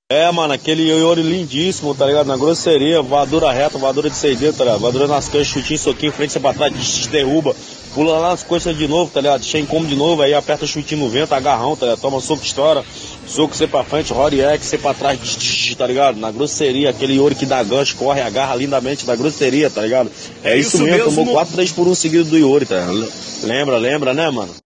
É, mano, aquele Yori lindíssimo, tá ligado? Na grosseria, voadora reta, voadora de 6 tá ligado? Voadora nas canchas, chutinho, soquinho, frente, você pra trás, derruba, pula lá nas coxas de novo, tá ligado? Cheia como de novo, aí aperta chutinho no vento, agarrão, tá ligado? Toma soco, estoura, soco, você pra frente, Roriek, você pra trás, tá ligado? Na grosseria, aquele Yori que dá gancho, corre, agarra lindamente da grosseria, tá ligado? É isso mesmo, tomou 4 3 por 1 seguido do Yori, tá ligado? Lembra, né, mano?